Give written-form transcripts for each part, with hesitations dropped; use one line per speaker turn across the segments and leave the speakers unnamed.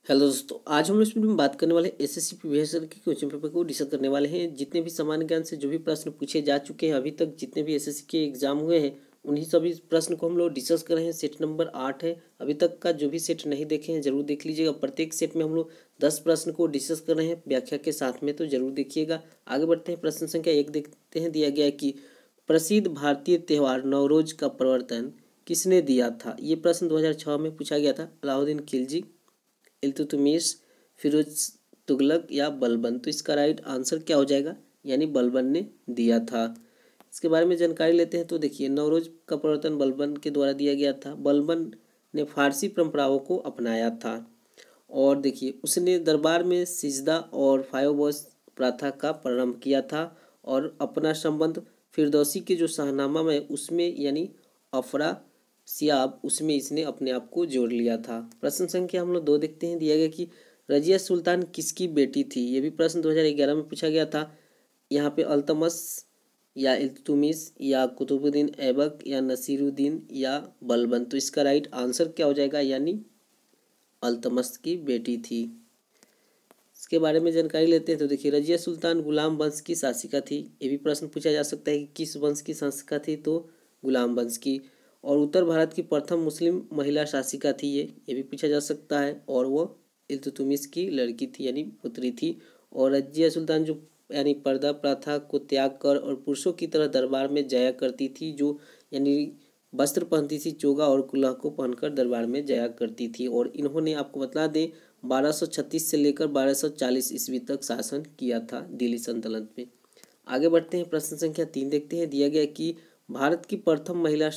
Hello दोस्तों, आज हम लोग इस वीडियो में बात करने वाले एसएससी प्रीवियस ईयर के क्वेश्चन पेपर को डिस्कस करने वाले हैं। जितने भी सामान्य ज्ञान से जो भी प्रश्न पूछे जा चुके हैं अभी तक, जितने भी एसएससी के एग्जाम हुए हैं उन्हीं सभी प्रश्न को हम लोग डिस्कस कर रहे हैं। सेट नंबर 8 है। अभी तक का जो भी सेट नहीं देखे हैं जरूर देख लीजिएगा। प्रत्येक सेट में हम लोग 10 प्रश्न को डिस्कस कर रहे हैं व्याख्या के साथ में, तो जरूर देखिएगा। आगे बढ़ते हैं। प्रश्न संख्या 1 देखते हैं। दिया गया है कि प्रसिद्ध भारतीय त्यौहार नवरोज का प्रवर्तन किसने दिया था। ये प्रश्न 2006 में पूछा गया था। अलाउद्दीन खिलजी, इल्तुतमिश, फिरोज तुगलक या बलबन। तो इसका राइट आंसर क्या हो जाएगा, यानी बलबन ने दिया था। इसके बारे में जानकारी लेते हैं। तो देखिए, नवरोज का प्रवर्तन बलबन के द्वारा दिया गया था। बलबन ने फारसी परंपराओं को अपनाया था और देखिए उसने दरबार में सिजदा और फायोबॉस प्रथा का प्रारंभ किया था और अपना संबंध फिरदौसी के जो शाहनामा में उसमें यानी अफरा सियाब उसमें इसने अपने आप को जोड़ लिया था। प्रश्न संख्या हम लोग 2 देखते हैं। दिया गया कि रजिया सुल्तान किसकी बेटी थी। ये भी प्रश्न 2011 में पूछा गया था। यहाँ पे अल्तमस या इल्तुतमिश या कुतुबुद्दीन ऐबक या नसीरुद्दीन या बलबन। तो इसका राइट आंसर क्या हो जाएगा, यानी अल्तमस की बेटी थी। इसके बारे में जानकारी लेते हैं। तो देखिए, रजिया सुल्तान गुलाम वंश की शासिका थी। ये भी प्रश्न पूछा जा सकता है कि किस वंश की शासिका थी, तो गुलाम वंश की। और उत्तर भारत की प्रथम मुस्लिम महिला शासिका थी ये भी पूछा जा सकता है। और वो इल्तुतमिश की लड़की थी यानी पुत्री थी। और रजिया सुल्तान जो यानी पर्दा प्रथा को त्याग कर और पुरुषों की तरह दरबार में जाया करती थी, जो यानी वस्त्र पहनती थी, चोगा और कुल्ला को पहनकर दरबार में जाया करती थी। और इन्होंने, आपको बता दें, 1236 से लेकर 1240 ईस्वी तक शासन किया था दिल्ली सल्तनत में। आगे बढ़ते हैं। प्रश्न संख्या 3 देखते हैं। दिया गया कि भारत की प्रथम महिला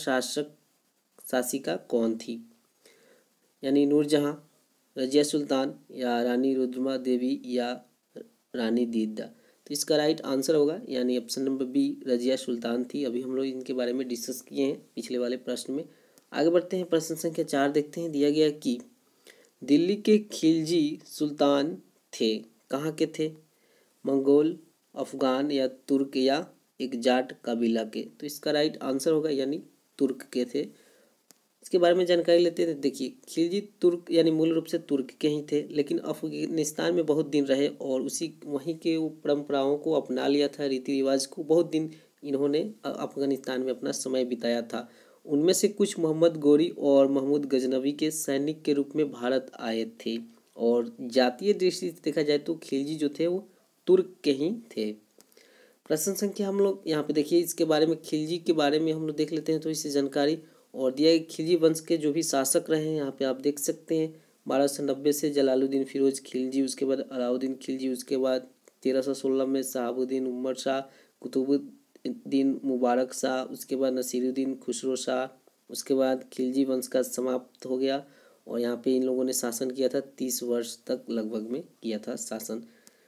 शासिका कौन थी, यानी नूरजहां, रजिया सुल्तान या रानी रुद्रमा देवी या रानी दीदा। तो इसका राइट आंसर होगा यानी option number B, Razia Sultan थी। अभी हम लोग इनके बारे में डिस्कस किए हैं पिछले वाले प्रश्न में। आगे बढ़ते हैं। प्रश्न संख्या 4 देखते हैं। दिया गया कि दिल्ली के खिलजी सुल्तान थे, कहाँ के थे, मंगोल, अफगान या तुर्क या एक जाट कबीला के। तो इसका राइट आंसर होगा यानी तुर्क के थे। इसके बारे में जानकारी लेते हैं। देखिए, खिलजी तुर्क यानी मूल रूप से तुर्क के ही थे, लेकिन अफगानिस्तान में बहुत दिन रहे और उसी वहीं के परंपराओं को अपना लिया था, रीति रिवाज को। बहुत दिन इन्होंने अफगानिस्तान में अपना समय बिताया था। उनमें से कुछ मोहम्मद गोरी और महमूद गजनवी के सैनिक के रूप में भारत आए थे। और जातीय दृष्टि से देखा जाए तो खिलजी जो थे वो तुर्क के ही थे। प्रश्न संख्या हम लोग यहाँ पे देखिए, इसके बारे में खिलजी के बारे में हम लोग देख लेते हैं। तो इससे जानकारी और दिया खिलजी वंश के जो भी शासक रहे हैं यहाँ पे आप देख सकते हैं। 1290 से जलालुद्दीन फिरोज खिलजी, उसके बाद अलाउद्दीन खिलजी, उसके बाद 1316 में शहाबुद्दीन उमर शाह, कुतुबुद्दीन मुबारक शाह, उसके बाद नसीरुद्दीन खुसरो शाह। उसके बाद खिलजी वंश का समाप्त हो गया और यहाँ पे इन लोगों ने शासन किया था 30 वर्ष तक लगभग में किया था शासन।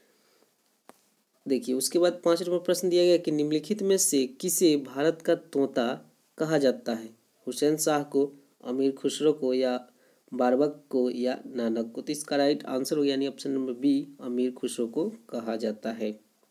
देखिए, उसके बाद 5 नंबर प्रश्न दिया गया कि निम्नलिखित में से किसे भारत का तोता कहा जाता है। हुसैन शाह को, अमीर खुसरो को या बारबक को या नानक को। तो इसका राइट आंसर हो यानी ऑप्शन नंबर बी, अमीर खुसरो को कहा जाता है।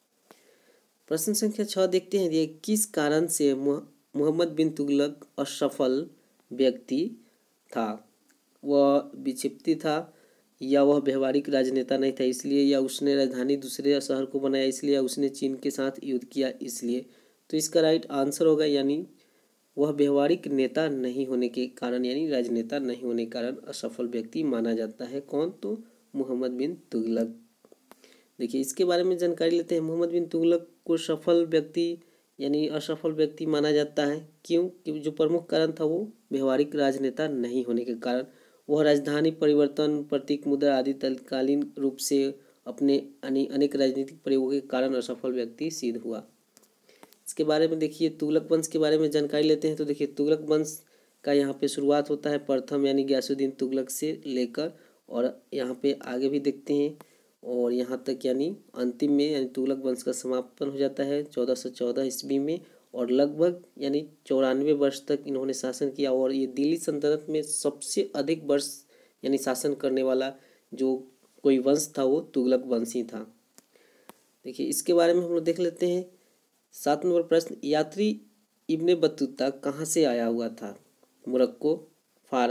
प्रश्न संख्या 6 देखते हैं। ये किस कारण से मोहम्मद बिन तुगलक असफल व्यक्ति था। वह विक्षिप्त था, या वह व्यवहारिक राजनेता नहीं था इसलिए, या उसने राजधानी दूसरे शहर को बनाया इसलिए, या उसने चीन के साथ युद्ध किया इसलिए। तो इसका राइट आंसर होगा यानी वह व्यवहारिक नेता नहीं होने के कारण, यानी राजनेता नहीं होने के कारण असफल व्यक्ति माना जाता है। कौन, तो मोहम्मद बिन तुगलक। देखिए, इसके बारे में जानकारी लेते हैं। मोहम्मद बिन तुगलक को सफल व्यक्ति यानी असफल व्यक्ति माना जाता है। क्यों, कि जो प्रमुख कारण था वो व्यवहारिक राजनेता नहीं होने के कारण। वह राजधानी परिवर्तन, प्रतीक मुद्रा आदि तत्कालीन रूप से अपने अनेक राजनीतिक प्रयोगों के कारण असफल व्यक्ति सिद्ध हुआ। इसके बारे में देखिए, तुगलक वंश के बारे में जानकारी लेते हैं। तो देखिए, तुगलक वंश का यहाँ पे शुरुआत होता है प्रथम यानी गयासुद्दीन तुगलक से लेकर, और यहाँ पे आगे भी देखते हैं और यहाँ तक यानी अंतिम में यानी तुगलक वंश का समापन हो जाता है 1414 ईस्वी में। और लगभग यानी 94 वर्ष तक इन्होंने शासन किया। और ये दिल्ली सल्तनत में सबसे अधिक वर्ष यानी शासन करने वाला जो कोई वंश था वो तुगलक वंश ही था। देखिए, इसके बारे में हम लोग देख लेते हैं। 7 नंबर प्रश्न, यात्री इब्ने बतूता कहाँ से आया हुआ था। मोरक्को, फारस,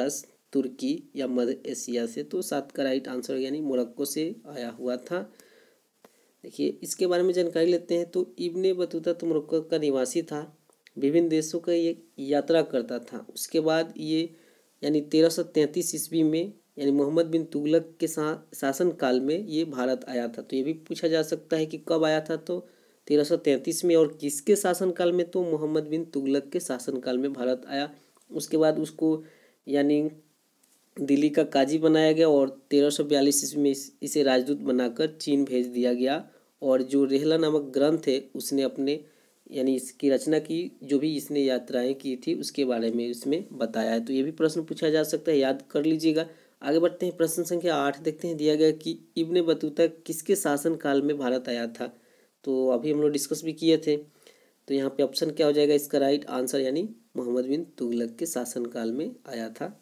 तुर्की या मध्य एशिया से। तो 7 का राइट आंसर यानी मोरक्को से आया हुआ था। देखिए इसके बारे में जानकारी लेते हैं। तो इब्ने बतूता तो मोरक्को का निवासी था, विभिन्न देशों का ये यात्रा करता था। उसके बाद ये यानी 1333 ईस्वी में यानी मोहम्मद बिन तुगलक के शासन काल में ये भारत आया था। तो ये भी पूछा जा सकता है कि कब आया था, तो 1333 में, और किसके शासनकाल में, तो मोहम्मद बिन तुगलक के शासनकाल में भारत आया। उसके बाद उसको यानी दिल्ली का काजी बनाया गया और 1342 ईस्वी में इसे राजदूत बनाकर चीन भेज दिया गया। और जो रेहला नामक ग्रंथ है उसने अपने यानी इसकी रचना की, जो भी इसने यात्राएं की थी उसके बारे में इसमें बताया है। तो ये भी प्रश्न पूछा जा सकता है, याद कर लीजिएगा। आगे बढ़ते हैं, प्रश्न संख्या 8 देखते हैं। दिया गया कि इब्ने बतूता किसके शासन काल में भारत आया था। तो अभी हम लोग डिस्कस भी किए थे। तो यहाँ पे ऑप्शन क्या हो जाएगा इसका राइट आंसर, यानी मोहम्मद बिन तुगलक के शासनकाल में आया था।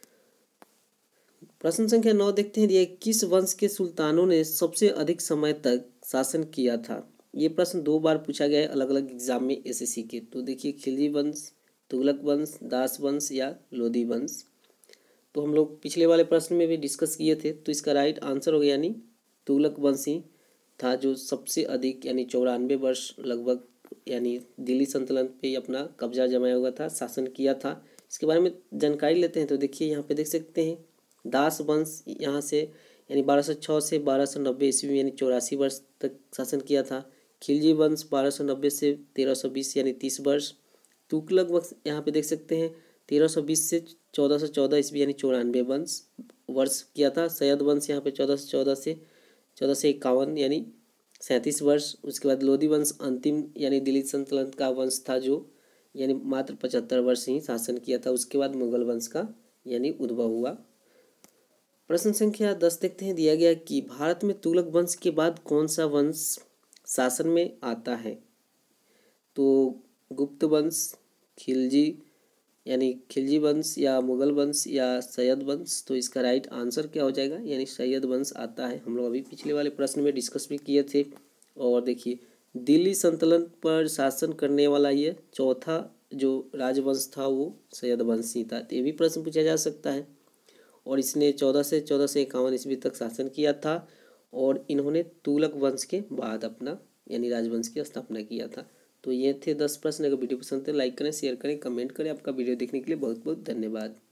प्रश्न संख्या 9 देखते हैं। दिया किस वंश के सुल्तानों ने सबसे अधिक समय तक शासन किया था। ये प्रश्न 2 बार पूछा गया है अलग अलग एग्जाम में एसएससी के। तो देखिए खिलजी वंश, तुगलक वंश, दास वंश या लोधी वंश। तो हम लोग पिछले वाले प्रश्न में भी डिस्कस किए थे। तो इसका राइट आंसर हो गया यानी तुगलक वंश ही था, जो सबसे अधिक यानी 94 वर्ष लगभग यानी दिल्ली सल्तनत पे अपना कब्जा जमाया हुआ था, शासन किया था। इसके बारे में जानकारी लेते हैं। तो देखिए यहाँ पे देख सकते हैं दास वंश यहाँ से यानी 1206 से 1290 ईस्वी यानी 84 वर्ष तक शासन किया था। खिलजी वंश 1290 से 1320 यानी 30 वर्ष। तुगलक वंश यहाँ पे देख सकते हैं 1320 से 1414 ईस्वी यानी 94 वर्ष किया था। सैयद वंश यहाँ पे 1414 से 1451 यानी 37 वर्ष। उसके बाद लोधी वंश अंतिम यानी दिल्ली सल्तनत का वंश था, जो यानी मात्र 75 वर्ष ही शासन किया था। उसके बाद मुगल वंश का यानी उद्भव हुआ। प्रश्न संख्या 10 देखते हैं। दिया गया कि भारत में तुगलक वंश के बाद कौन सा वंश शासन में आता है। तो गुप्त वंश, खिलजी यानी खिलजी वंश या मुगल वंश या सैयद वंश। तो इसका राइट आंसर क्या हो जाएगा, यानी सैयद वंश आता है। हम लोग अभी पिछले वाले प्रश्न में डिस्कस भी किए थे। और देखिए दिल्ली सल्तनत पर शासन करने वाला ये चौथा जो राजवंश था वो सैयद वंश ही था। तो ये भी प्रश्न पूछा जा सकता है। और इसने 1451 ईस्वी तक शासन किया था और इन्होंने तुगलक वंश के बाद अपना यानी राजवंश की स्थापना किया था। तो ये थे 10 प्रश्न। अगर वीडियो पसंद है लाइक करें, शेयर करें, कमेंट करें। आपका वीडियो देखने के लिए बहुत बहुत धन्यवाद।